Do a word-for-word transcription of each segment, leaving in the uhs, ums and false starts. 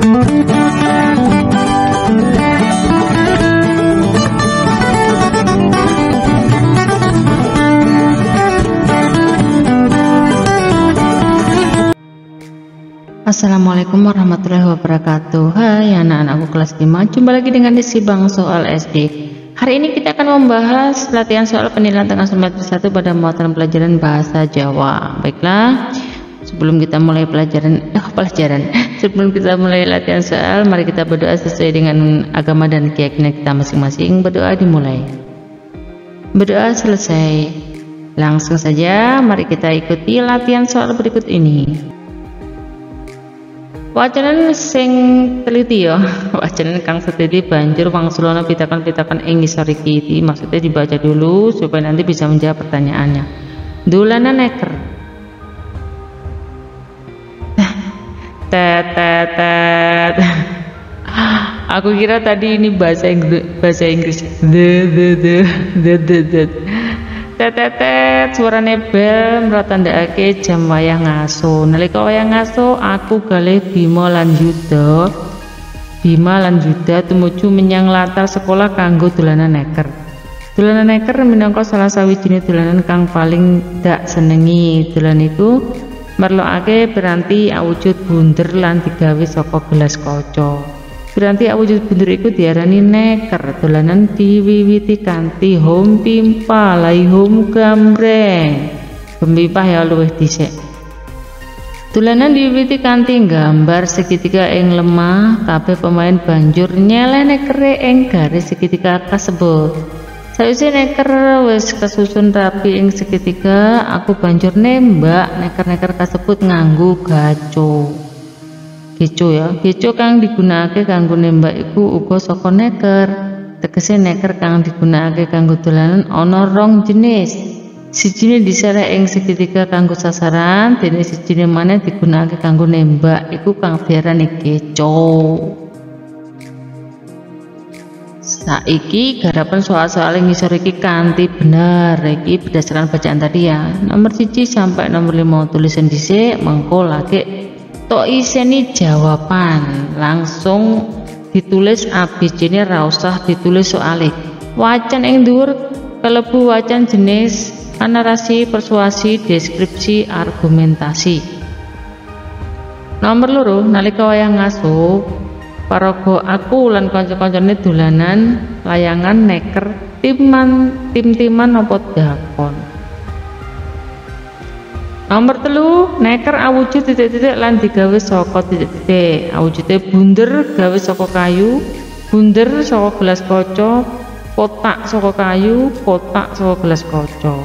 Assalamualaikum warahmatullahi wabarakatuh. Hai anak-anakku kelas lima, jumpa lagi dengan isi Bang Soal S D. Hari ini kita akan membahas latihan soal penilaian tengah semester satu pada mata pelajaran bahasa Jawa. Baiklah, sebelum kita mulai pelajaran eh, pelajaran sebelum kita mulai latihan soal, mari kita berdoa sesuai dengan agama dan keyakinan kita masing-masing. Berdoa dimulai. Berdoa selesai. Langsung saja mari kita ikuti latihan soal berikut ini. Wacanan sing teliti ya, wacanan kang seteliti banjur wangsulana pitakan-pitakan ing ngisor iki. Maksudnya dibaca dulu supaya nanti bisa menjawab pertanyaannya. Dolanan neker. Tet tet tet. Aku kira tadi ini bahasa Inggris, bahasa Inggris. The the the the the the. Tetetet suarane bel mratandhakake jam wayah ngaso. Nalika wayah ngaso aku kalih Bima lan Yuda Bima lan Yuda tumuju menyang latar sekolah kanggo dolanan neker. Dolanan neker minangka salah sawijining dolanan kang paling dak senengi. Dolan iku merlokake piranti awujud bunder lan digawe saka gelas kaca. Piranti awujud bunder iku diarani neker. Dolanan diwiwiti kanthi hom pimpa lai hom gambreng. Pemimpah ya luwih dhisik. Dolanan diwiwiti kanthi gambar segitiga ing lemah. Kabeh pemain banjur nyeleh nekere ing garis segitiga kasebut. Sawise neker wis kesusun rapi ing segitiga, aku banjur nembak neker-neker kasebut nganggo gaco. Geco ya, geco kang digunakake kanggo nembak iku uga saka neker. Tegese neker kang digunakake kanggo dolanan ana rong jenis. Sijine disereh ing segitiga kanggo sasaran, dene sijine maneh digunakake kanggo nembak, iku kang diarani geco. Saiki garapan soal-soal yang ngisor iki kanthi bener. Iki berdasarkan bacaan tadi ya. Nomor siji sampai nomor lima tulisan dhisik, mengko lagi tok iseni jawaban. Langsung ditulis A B C ini, ra usah ditulis soalé. Wacan ing dhuwur kalebu wacan jenis narasi, persuasi, deskripsi, argumentasi. Nomor loro, nalika wayah ngaso paraga aku lan kanca-kancane dolanan layangan neker timan tim-timan apa dakon. Nomor telu, neker awujud titik-titik lan digawe saka titik-titik. Awujude bunder gawe saka kayu, bunder saka gelas kaca, kotak saka kayu, kotak saka gelas kaca.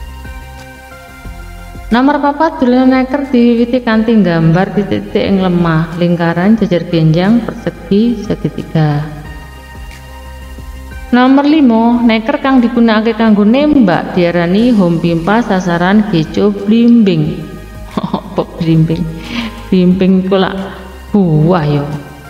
Nomor papat, dolanan neker diwiwiti kanthi gambar titik-titik ing lemah, lingkaran, jajar genjang, persegi, segitiga. Nomor lima, neker kang digunakake kanggo nembak diarani hom pimpa, sasaran, geco, blimbing. Apa blimbing? Blimbing iku lak buah ya.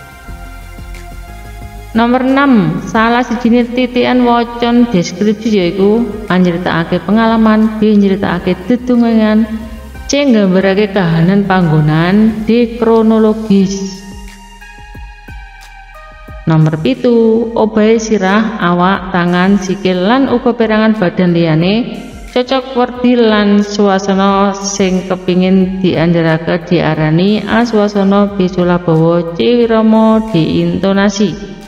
Nomor enam, salah sijine titikan wacan deskripsi yaiku A nyritakake pengalaman, B nyritakake dedungengan, C nggambarake kahanan panggonan, D kronologis. Nomor pitu, obahe sirah, awak, tangan, sikil lan uga perangan badan liyane cocok werdi lan suasana sing kepingin diandharake diarani A swasana, B sulabawa, C wirama, D intonasi.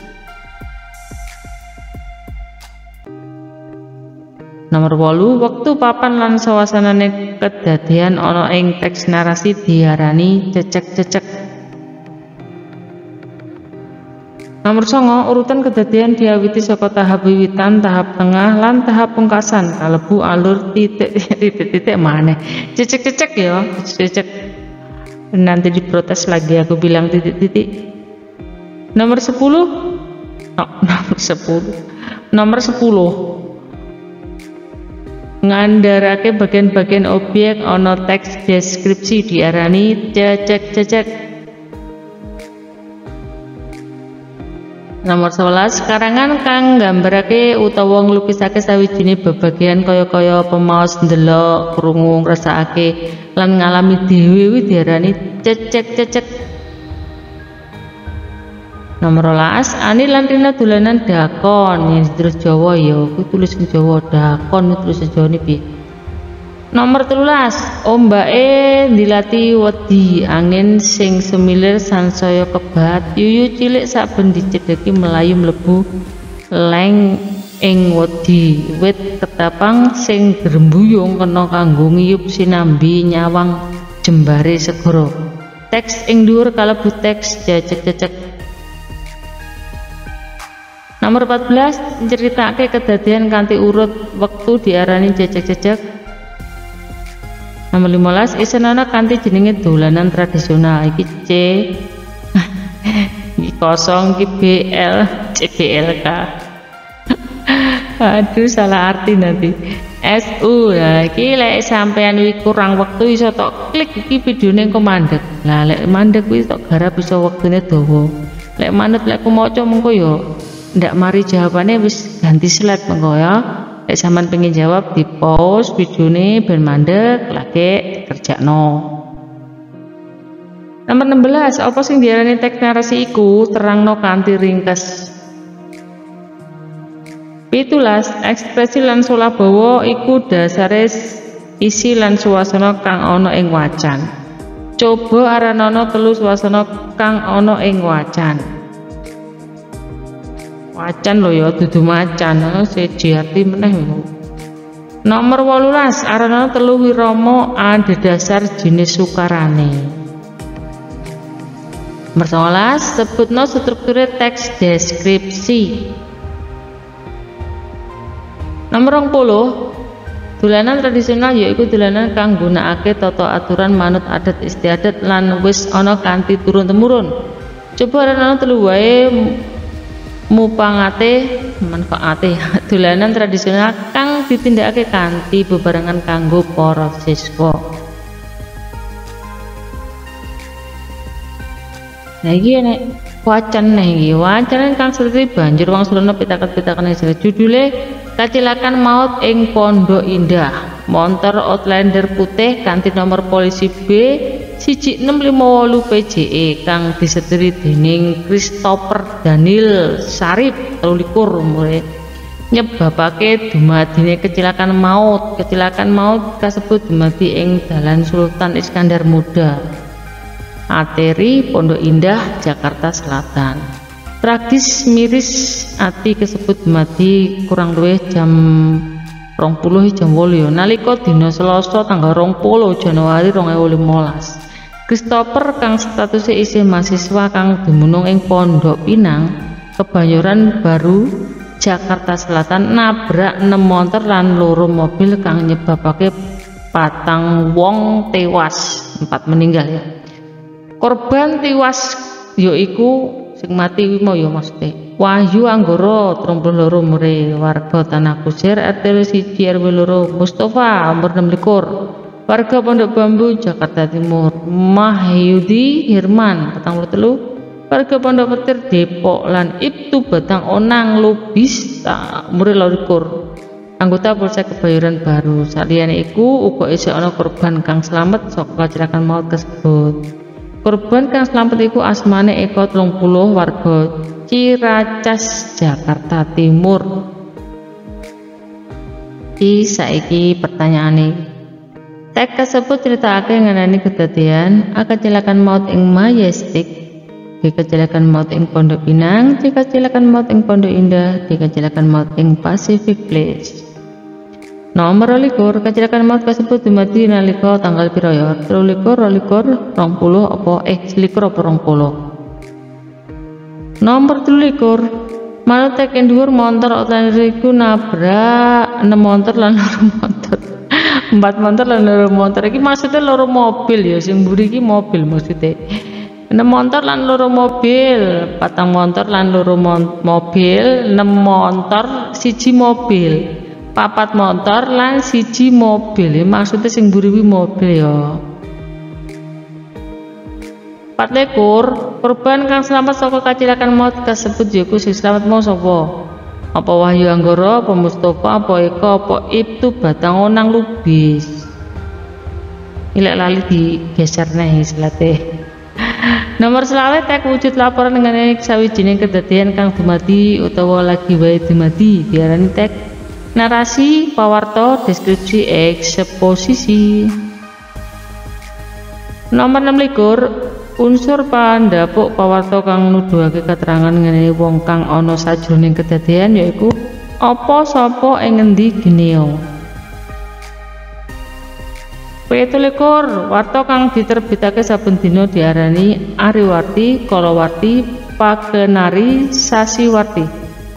Nomor wolu, wektu papan lan suasanane kedadean ana ing teks narasi diarani cecek-cecek. Nomor songo, urutan kedadean diawiti saka tahap wiwitan, tahap tengah, lan tahap pungkasan kalebu alur titik-titik maneh. Cecek-cecek ya, cecek. Nanti diprotes lagi aku bilang titik-titik. Nomor sepuluh. Oh, nomor sepuluh. Nomor sepuluh. Ngandharake bagian-bagian objek ana teks deskripsi diarani cecek-cecek. Nomor sebelas, karangan kang nggambarake utawa nglukisake sawijining babagean kaya-kaya pemaos ndelok, krungu, ngrasakake lan ngalami dhewe diarani cecek-cecek. Nomor rolas, Ani lan Rina dolanan dakon, yang terus Jawa ya, aku tulis Jawa dakon tulis Jawa nih piye. Nomor telulas, ombake dilati wedi angin sing semilir sansaya kebat yuyu cilik saben dicedheki melayu mlebu leng ing wedi wit ketapang sing grembuyung kena kanggo ngiyup sinambi nyawang jembare segara. Teks ing dhuwur kalebu teks jajak-jajak. Nomor empat belas, nyeritakake kedadian kanthi urut wektu diarani jajak-jajak. Nomor lima belas, isenana kanthi jenenge dolanan tradisional iki C kosong ki B L C B L K. Aduh salah arti nanti. S U lah iki lek sampean wi kurang wektu iso tok klik iki videone engko mandek. Lah lek mandek kuwi tok garap iso wektune dawa. Lek manut lek ku maca mengko yo ndak mari jawabane wis ganti slide mengko ya. Lek sampean pengen jawab di pause videone ben mandek lagi kerjakno. Nomor enam belas, apa sing diarani teks narasi iku terangno kanthi ringkes. Pitulas, ekspresi lan sulabawa iku dasare isi lan suasana kang ana ing wacan. Coba aranana telu suasana kang ana ing wacan. Wacan lho ya dudu macan, sejati meneh. Nomor wolulas, aranana telu wirama adhedhasar jinis sukarane. Nomor sewelas, sebutno strukture teks deskripsi. Nomor rong puluh, dolanan tradisional yaiku dolanan kang nggunakake tata aturan manut adat istiadat lan wis ana kanthi turun temurun. Coba aranana telu wae mupangate manfaate dolanan tradisional kang ditindakake kanthi bebarengan kanggo para siswa. Nah iki nek wacan nih iki wacan kang seperti banjur wong sulana pitaken-pitaken sing judule kecelakaan maut ing Pondok Indah. Montor Outlander putih kanthi nomor polisi B siji enam lima wolu P J E kang disetiri dening Christopher Daniel Sarip telu likur umure nyebabake dumadine kecelakaan maut. Kecelakaan maut kasebut dumadi ing Dalan Sultan Iskandar Muda, Ateri, Pondok Indah, Jakarta Selatan. Tragis miris ati kasebut dumadi kurang luwih jam rong puluh jam wolu nalika dina Selasa tanggal rong puluh Januari rong ewu limolas. Christopher kang statusé isih mahasiswa kang dumunung ing Pondok Pinang, Kebayoran Baru, Jakarta Selatan nabrak enam montor lan loro mobil kang nyebabake patang wong tewas, empat meninggal ya. Korban tewas yaiku sing mati kuwi mau ya maksude Wahyu Anggara telung puluh loro umure, warga Tanah Kusir, R T siji R W loro, Mustafa umur enam likur, warga Pondok Bambu, Jakarta Timur, Mahyudi Hirman petang puluh telu, warga Pondok Petir, Depok, lan Ibtu Batang Onang Lubis umur loro likur, anggota Polsek Kebayoran Baru. Saliyane iku uga isih ana korban kang slamet saka kecelakaan maut kasebut. Korban kang slamet iku asmane Eko telung puluh, warga Ciracas, Jakarta Timur. Iki saiki pertanyaane. Teks kasebut critakake ngenani kedadian A. Kecelakaan maut ing Majestic, B. Kecelakaan maut ing Pondok Pinang, C. Kecelakaan maut ing Pondok Indah, D. Kecelakaan maut ing Pacific Place. Nomor likur, kecelakaan maut kasebut dumadi nalika tanggal pira ya? telu likur, dua likur, rong puluh apa eh selikur apa rong puluh. Nomor telu likur, manut tek dhuwur montor Outlander iku nabrak enam montor lan loro montor. empat montor lan loro montor iki maksudnya loro mobil ya, sing mburi iki mobil maksudnya. enam montor lan loro mobil, patang montor lan loro mobil, enam montor siji mobil, papat motor lan siji mobil. Ya, maksudnya sing mburi kuwi mobil ya. Empat likur, korban kang selamat saka kecelakaan maut kasebut yaiku sing selamat mau sapa? Apa Wahyu Anggara, apa Mustafa, apa Eko, apa Ibtu Batang Onang Lubis. Ilek lali digeser neh slate. Nomor selawe tek wujud laporan mengenai sawijining kedadian kang dumadi utawa lagi wae dumadi diarani tek narasi, pawarta, deskripsi, eksposisi. Nomor enam likur unsur pandhapuk pawarta kang nuduhake keterangan mengenai wong kang ana sajroning kedadian yaiku apa, sapa, ing ngendi, gineo. Pitulikur warta kang diterbitake saben dina diarani ariwarti, kalawarti, pakenari, sasiwarti.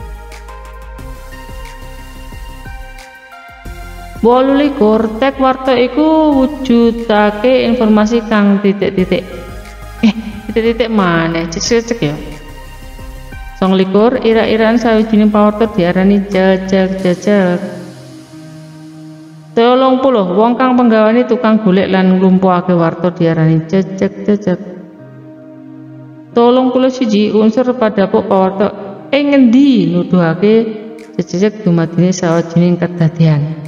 wolu likur tek warta iku wujudake informasi kang titik-titik eh titik-titik maneh cek-cek ya. Song likur ira-iraan sawijining pawarta diarani jajak-jajak. Telung puluh wong kang penggawane tukang golek lan nglumpuhake warta diarani jajak-jajak. Telung puluh siji unsur padapuk pawarta ing ngendi nuduhake jajak dumadine sawijining kedadian.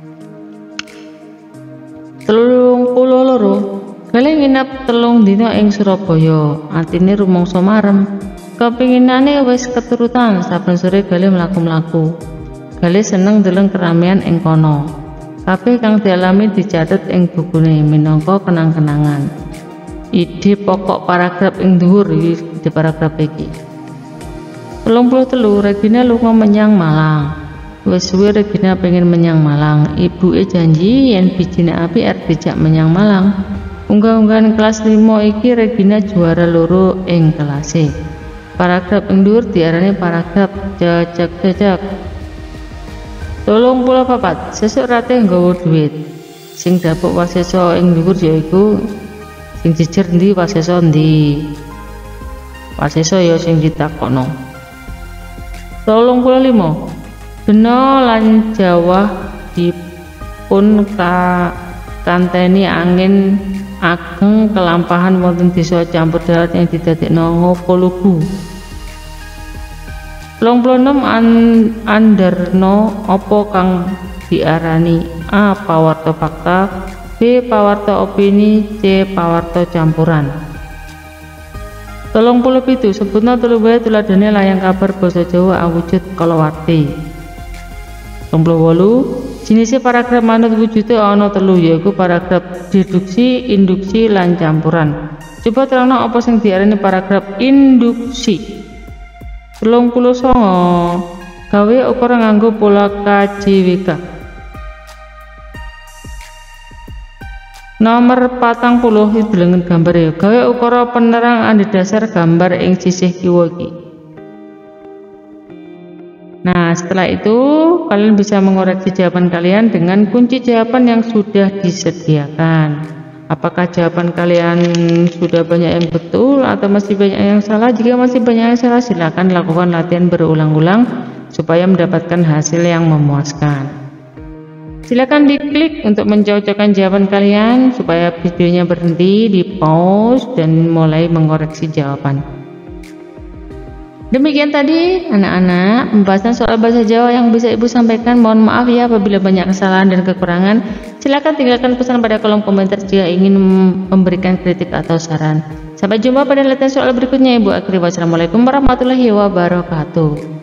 Telung puluh loro kali nginep telung dina ing Surabaya, artine rumangsa marem. Kepinginane wis keturutan, saben sore kali mlaku-mlaku. Kali seneng deleng keramaian ing kono. Kabeh kang dialami dicatet ing bukune minangka kenang-kenangan. Ide pokok paragraf ing dhuwur di paragraf iki. telung puluh telu Regina lunga menyang Malang. Wis suwe Regina pengen menyang Malang. Ibuke janji yen bijine api arep dijak menyang Malang. Unggah-unggahan kelas lima iki Regina juara loro ing kelase. Paragraf ing dhuwur diarani paragraf jajak-jajak. Telung puluh papat sesuk Ratih nggawa dhuwit. Sing dapuk wasesa ing dhuwur yaiku sing jejer ndi wasesa ndi. Wasesa ya sing ditakokno. Telung puluh lima Bena lan Jawah dipun ka kanteni angin ageng kelampahan wonten desa campur darat yang didadekno Ngopolugu. telung puluh enam an Anderno apa kang diarani A. Pawarta fakta, B. Pawarta opini, C. Pawarta campuran. telung puluh pitu sebutna telu wae tuladhane layang kabar basa Jawa awujud kalawarti. telung puluh wolu jinisé paragraf manut wujude ana telu yaiku paragraf deduksi, induksi, lan campuran. Coba terangno apa sing diarani paragraf induksi. telung puluh sanga gawe ukara nganggo pola K J W K. Nomor patang puluh delengen gambar ya. Gawe ukara penerang adhedhasar gambar ing sisih kiwa iki. Nah, setelah itu kalian bisa mengoreksi jawaban kalian dengan kunci jawaban yang sudah disediakan. Apakah jawaban kalian sudah banyak yang betul atau masih banyak yang salah? Jika masih banyak yang salah, silakan lakukan latihan berulang-ulang supaya mendapatkan hasil yang memuaskan. Silakan diklik untuk mencocokkan jawaban kalian supaya videonya berhenti, di pause dan mulai mengoreksi jawaban. Demikian tadi anak-anak pembahasan soal bahasa Jawa yang bisa Ibu sampaikan. Mohon maaf ya apabila banyak kesalahan dan kekurangan. Silakan tinggalkan pesan pada kolom komentar jika ingin memberikan kritik atau saran. Sampai jumpa pada latihan soal berikutnya Ibu akhiri. Wassalamualaikum warahmatullahi wabarakatuh.